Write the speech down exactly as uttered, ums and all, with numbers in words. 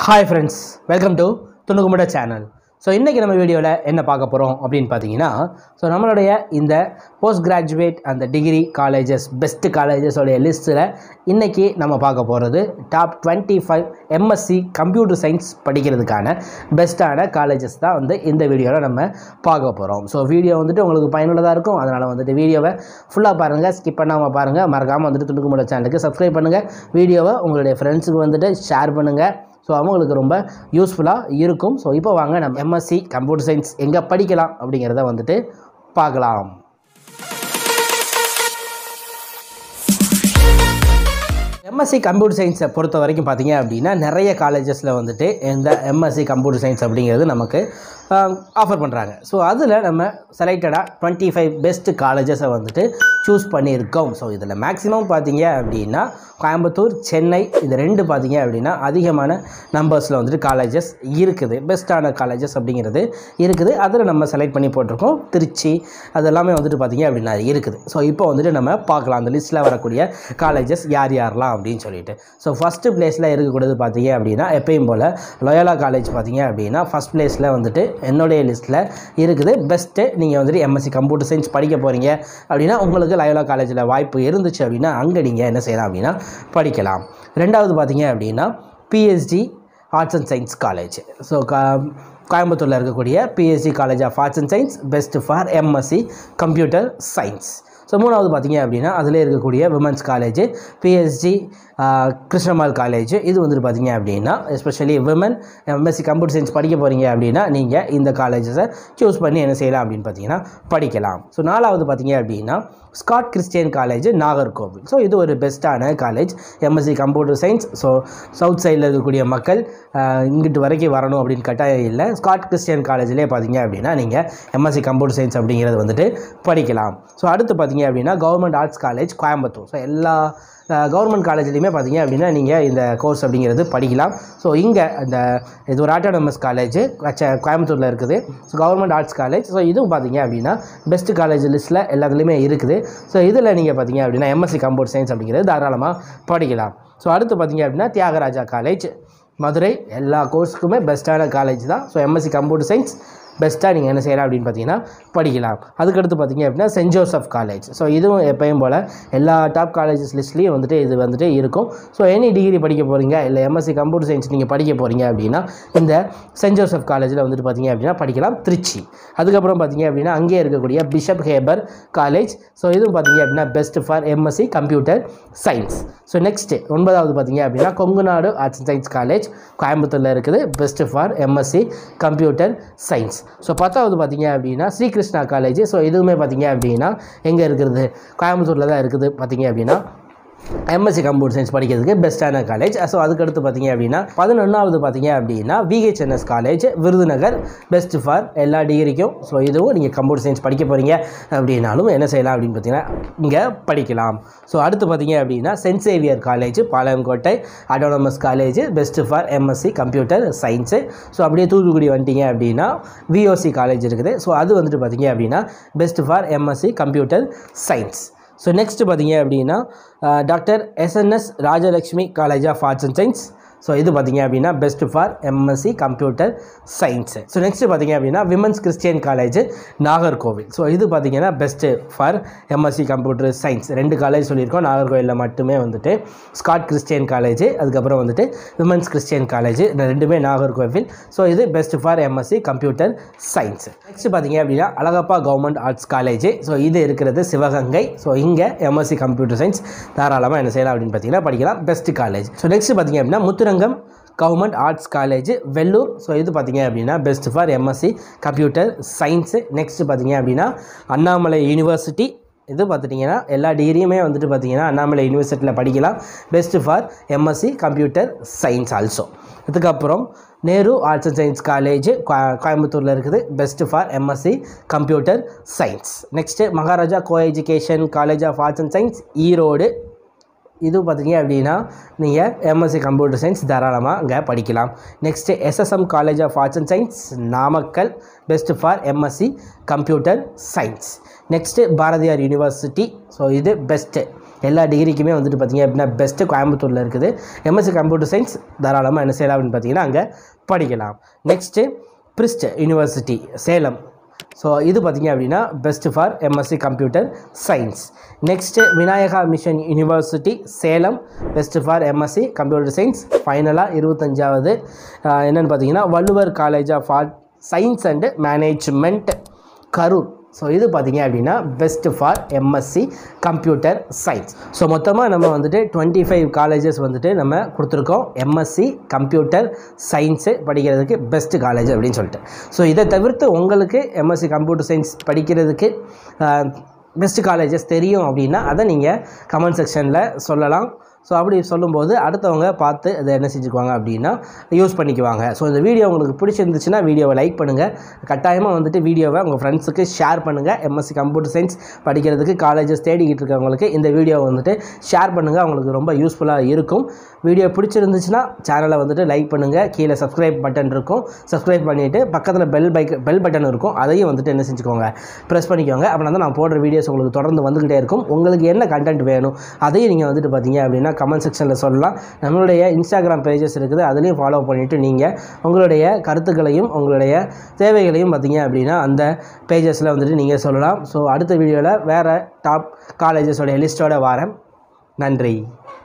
Hi friends, welcome to துணுக்குமுட channel. So இன்னைக்கு நம்ம வீடியோல என்ன பார்க்க போறோம் அப்படினு பாத்தீங்கன்னா சோ நம்மளுடைய இந்த post graduate and degree colleges best colleges உடைய லிஸ்ட்ல இன்னைக்கு நம்ம பார்க்க போறது top twenty-five M S C computer science படிக்கிறதுக்கான பெஸ்டான காலேजेस தான் வந்து இந்த வீடியோல நம்ம பார்க்க போறோம். சோ வீடியோ வந்துட்டு உங்களுக்கு பயனுள்ளதா இருக்கும். அதனால வந்துட்டு வீடியோவை ஃபுல்லா பாருங்க, ஸ்கிப் பண்ணாம பாருங்க. மறக்காம வந்துட்டு துணுக்குமுட சேனலுக்கு Subscribe பண்ணுங்க. வீடியோவை உங்களுடைய ஃப்ரெண்ட்ஸ்க்கு வந்துட்டு ஷேர் பண்ணுங்க. So அவங்களுக்கு ரொம்ப யூஸ்ஃபுல்லா இருக்கும். So இப்போ வாங்க நம்ம M S C computer science எங்க படிக்கலாம் அப்படிங்கறத வந்துட்டு பார்க்கலாம். M S C கம்ப்யூட்டர் சயின்ஸை பொறுத்த வரைக்கும் பார்த்தீங்க அப்படின்னா நிறைய காலேஜஸ்ல வந்துட்டு இந்த M S C computer science அப்படிங்கிறது நமக்கு ஆஃபர் பண்ணுறாங்க. ஸோ அதில் நம்ம செலக்டடாக twenty-five பெஸ்ட் காலேஜஸை வந்துட்டு சூஸ் பண்ணியிருக்கோம். ஸோ இதில் மேக்ஸிமம் பார்த்தீங்க அப்படின்னா கோயம்புத்தூர், சென்னை இது ரெண்டு பார்த்தீங்க அப்படின்னா அதிகமான நம்பர்ஸில் வந்துட்டு காலேஜஸ் இருக்குது. பெஸ்ட்டான காலேஜஸ் அப்படிங்கிறது இருக்குது. அதில் நம்ம செலக்ட் பண்ணி போட்டிருக்கோம். திருச்சி அதெல்லாமே வந்துட்டு பார்த்தீங்க அப்படின்னா இருக்குது. ஸோ இப்போ வந்துட்டு நம்ம பார்க்கலாம் அந்த லிஸ்ட்டில் வரக்கூடிய காலேஜஸ் யார் யாரெல்லாம் அப்படின்னு சொல்லிட்டு. ஸோ ஃபஸ்ட்டு பிளேஸில் இருக்கக்கூடியது பார்த்தீங்க அப்படின்னா எப்பயும் போல் லோயலா காலேஜ் பார்த்தீங்க அப்படின்னா ஃபஸ்ட் பிளேஸில் வந்துட்டு என்னுடைய லிஸ்ட்டில் இருக்குது. பெஸ்ட்டு நீங்கள் வந்துட்டு M S C computer science படிக்க போகிறீங்க அப்படின்னா உங்களுக்கு லயோலா காலேஜில் வாய்ப்பு இருந்துச்சு அப்படின்னா அங்கே நீங்கள் என்ன செய்யலாம் அப்படின்னா படிக்கலாம். ரெண்டாவது பார்த்தீங்க அப்படின்னா P S G arts and science college. So கோயம்புத்தூரில் இருக்கக்கூடிய P S G college of arts and science best for M S C computer science. So மூணாவது பார்த்தீங்க அப்படின்னா அதில் இருக்கக்கூடிய women's college P S G Krishnammal college. இது வந்துட்டு பார்த்தீங்க அப்படின்னா especially women M S C computer science படிக்க போகிறீங்க அப்படின்னா நீங்கள் இந்த காலேஜஸை சூஸ் பண்ணி என்ன செய்யலாம் அப்படின்னு பார்த்தீங்கன்னா படிக்கலாம். ஸோ நாலாவது பார்த்தீங்க அப்படின்னா Scott Christian college Nagercoil. So இது ஒரு பெஸ்ட்டான college M S C computer science. So south சைடில் இருக்கக்கூடிய மக்கள் இங்கிட்டு வரைக்கும் வரணும் அப்படின்னு கட்டாயம் இல்லை. ஸ்காட் கிறிஸ்டியன் காலேஜ்லேயே பார்த்தீங்க அப்படின்னா நீங்கள் M S C computer science அப்படிங்கிறது வந்துட்டு படிக்கலாம். ஸோ அடுத்து பார்த்தீங்க அப்படின்னா government arts college Coimbatore. So எல்லா கவர்மெண்ட் காலேஜ்லையுமே பார்த்தீங்க அப்படின்னா நீங்கள் இந்த கோர்ஸ் அப்படிங்கிறது படிக்கலாம். ஸோ இங்கே இந்த இது ஒரு ஆட்டோனமஸ் காலேஜ் கோயம்புத்தூரில் இருக்குது. So government arts college. So இதுவும் பார்த்தீங்க அப்படின்னா பெஸ்ட் காலேஜ் லிஸ்ட்டில் எல்லாத்துலேயுமே இருக்குது. ஸோ இதில் நீங்கள் பார்த்தீங்க அப்படின்னா M S C computer science அப்படிங்கிறது தாராளமாக படிக்கலாம். ஸோ அடுத்து பார்த்தீங்க அப்படின்னா தியாகராஜா காலேஜ் மதுரை. எல்லா கோர்ஸுக்குமே பெஸ்ட்டான காலேஜ் தான். So M S C computer science பெஸ்ட்டாக நீங்கள் என்ன செய்யலாம் அப்படின்னு பார்த்தீங்கன்னா படிக்கலாம். அதுக்கடுத்து பார்த்தீங்க அப்படின்னா சென்ட் ஜோசப் காலேஜ். ஸோ இதுவும் எப்பயும் போல் எல்லா டாப் காலேஜஸ் லிஸ்ட்லேயும் வந்துட்டு இது வந்துட்டு இருக்கும். ஸோ எனி டிகிரி படிக்க போகிறீங்க இல்லை M S C computer science நீங்கள் படிக்க போகிறீங்க அப்படின்னா இந்த சென்ட் ஜோசப் காலேஜில் வந்துட்டு பார்த்தீங்க அப்படின்னா படிக்கலாம் திருச்சி. அதுக்கப்புறம் பார்த்தீங்க அப்படின்னா அங்கேயே இருக்கக்கூடிய பிஷப் ஹேபர் காலேஜ். ஸோ இதுவும் பார்த்தீங்க அப்படின்னா best for M S C computer science. So next ஒன்பதாவது பார்த்தீங்க அப்படின்னா Kongunadu arts and science college கோயம்புத்தூரில் இருக்குது. Best for M S C computer science. So பத்தாவது பார்த்தீங்க அப்படின்னா ஸ்ரீகிருஷ்ணா காலேஜ். ஸோ இதுவுமே பார்த்தீங்க அப்படின்னா எங்கே இருக்கிறது கோயம்புத்தூரில் தான் இருக்குது பார்த்தீங்க அப்படின்னா M S C computer science படிக்கிறதுக்கு பெஸ்ட்டான காலேஜ். ஸோ அதுக்கடுத்து பார்த்தீங்க அப்படின்னா பதினொன்றாவது பார்த்தீங்க அப்படின்னா V H N S college Virudhunagar best for எல்லா டிகிரிக்கும். ஸோ இதுவும் நீங்கள் கம்ப்யூட்டர் சயின்ஸ் படிக்க போகிறீங்க அப்படின்னாலும் என்ன செய்யலாம் அப்படின்னு பார்த்தீங்கன்னா இங்கே படிக்கலாம். ஸோ அடுத்து பார்த்தீங்க அப்படின்னா saint Xavier college Palayamkottai autonomous college best for M S C computer science. So அப்படியே தூத்துக்குடி வந்துட்டீங்க அப்படின்னா V O C காலேஜ் இருக்குது. ஸோ அது வந்துட்டு பார்த்தீங்க அப்படின்னா best for M S C computer science. So next பார்த்தீங்க அப்படின்னா doctor S N S Rajalakshmi college of arts and science. So இது பார்த்தீங்க அப்படின்னா best for M S C computer science. So next பார்த்தீங்க அப்படின்னா women's Christian college Nagercoil. So இது பார்த்தீங்கன்னா best for M S C computer science. ரெண்டு காலேஜ் சொல்லியிருக்கோம். நாகர்கோவிலில் மட்டுமே வந்துட்டு ஸ்காட் கிறிஸ்டியன் காலேஜ், அதுக்கப்புறம் வந்துட்டு விமன்ஸ் கிறிஸ்டியன் காலேஜ், இந்த ரெண்டுமே நாகர்கோவில். ஸோ இது best for M S C computer science. Next பார்த்தீங்க அப்படின்னா Alagappa government arts college. So இது இருக்கிறது சிவகங்கை. ஸோ இங்கே M S C computer science தாராளமாக என்ன செய்யலாம் அப்படின்னு பார்த்தீங்கன்னா படிக்கலாம். Best college. ஸோ நெக்ஸ்ட் பார்த்தீங்க அப்படின்னா Muthurangam government arts college Vellore. So இது பார்த்தீங்க அப்படின்னா best for M S C computer science. Next பார்த்தீங்க அப்படின்னா அண்ணாமலை யூனிவர்சிட்டி. இது பார்த்துட்டிங்கன்னா எல்லா டிகிரியுமே வந்துட்டு பார்த்தீங்கன்னா அண்ணாமலை யூனிவர்சிட்டியில் படிக்கலாம். Best for M S C computer science also. இதுக்கப்புறம் Nehru arts and science college கோயம்புத்தூரில் இருக்குது. Best for M S C computer science. Next Maharaja co education college of arts and science Erode. இது பார்த்தீங்க அப்படின்னா நீங்கள் M S C computer science தாராளமாக அங்கே படிக்கலாம். Next S S M college of arts and science Namakkal best for M S C computer science. Next Bharathiar university. So இது best எல்லா டிகிரிக்குமே வந்துட்டு பார்த்திங்க அப்படின்னா பெஸ்ட்டு கோயம்புத்தூரில் இருக்குது. எம்எஸ்சி கம்ப்யூட்டர் சயின்ஸ் தாராளமாக என்ன செய்யலாம் அப்படின்னு பார்த்தீங்கன்னா அங்கே படிக்கலாம். Next PRIST university Salem. So இது பார்த்திங்க அப்படின்னா best for MSc computer science. Next Vinayaka mission university Salem best for MSc computer science. ஃபைனலாக இருபத்தஞ்சாவது என்னென்னு பார்த்தீங்கன்னா Valluvar college of art science and management Karur. So இது பார்த்திங்க அப்படின்னா best for MSc computer science. So மொத்தமாக நம்ம வந்துட்டு டுவெண்ட்டி ஃபைவ் காலேஜஸ் வந்துட்டு நம்ம கொடுத்துருக்கோம் எம்எஸ்சி கம்ப்யூட்டர் சயின்ஸு படிக்கிறதுக்கு பெஸ்ட்டு காலேஜ் அப்படின்னு சொல்லிட்டு. ஸோ இதை தவிர்த்து உங்களுக்கு எம்எஸ்சி கம்ப்யூட்டர் சயின்ஸ் படிக்கிறதுக்கு பெஸ்ட்டு காலேஜஸ் தெரியும் அப்படின்னா அதை நீங்கள் கமெண்ட் செக்ஷனில் சொல்லலாம். ஸோ அப்படி சொல்லும்போது அடுத்தவங்க பார்த்து அதை என்ன செஞ்சுக்குவாங்க அப்படின்னா யூஸ் பண்ணிக்குவாங்க. ஸோ இந்த வீடியோ உங்களுக்கு பிடிச்சிருந்துச்சுன்னா வீடியோவை லைக் பண்ணுங்கள். கட்டாயமாக வந்துட்டு வீடியோவை உங்கள் ஃப்ரெண்ட்ஸுக்கு ஷேர் பண்ணுங்கள். எம்எஸ்சி கம்ப்யூட்டர் சயின்ஸ் படிக்கிறதுக்கு காலேஜஸ் தேடிக்கிட்டு இருக்கவங்களுக்கு இந்த வீடியோவை வந்துட்டு ஷேர் பண்ணுங்கள். அவங்களுக்கு ரொம்ப யூஸ்ஃபுல்லாக இருக்கும். வீடியோ பிடிச்சிருந்துச்சுன்னா சேனலை வந்துட்டு லைக் பண்ணுங்கள். கீழே சப்ஸ்கிரைப் பட்டன் இருக்கும், சப்ஸ்கிரைப் பண்ணிவிட்டு பக்கத்தில் பெல் பைக் பெல் பட்டன் இருக்கும், அதையும் வந்துட்டு என்ன செஞ்சுக்கோங்க ப்ரெஸ் பண்ணிக்கோங்க. அப்படின்னா தான் நான் போடுற வீடியோஸ் உங்களுக்கு தொடர்ந்து வந்துக்கிட்டே இருக்கும். உங்களுக்கு என்ன கண்டென்ட் வேணும் அதையும் நீங்கள் வந்துட்டு பார்த்தீங்க அப்படின்னா கமெண்ட் செக்ஷனில் சொல்லலாம். நம்மளுடைய இன்ஸ்டாகிராம் பேஜஸ் இருக்குது, அதுலேயும் ஃபாலோ பண்ணிவிட்டு நீங்கள் உங்களுடைய கருத்துக்களையும் உங்களுடைய தேவைகளையும் பார்த்தீங்க அப்படின்னா அந்த பேஜஸில் வந்துட்டு நீங்கள் சொல்லலாம். ஸோ அடுத்த வீடியோவில் வேறு டாப் காலேஜஸோடைய லிஸ்ட்டோட வரேன். நன்றி.